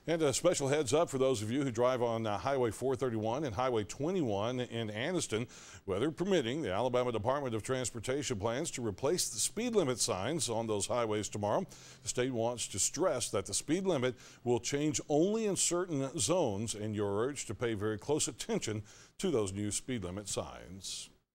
And a special heads up for those of you who drive on Highway 431 and Highway 21 in Anniston. Weather permitting, the Alabama Department of Transportation plans to replace the speed limit signs on those highways tomorrow. The state wants to stress that the speed limit will change only in certain zones, and you're urged to pay very close attention to those new speed limit signs.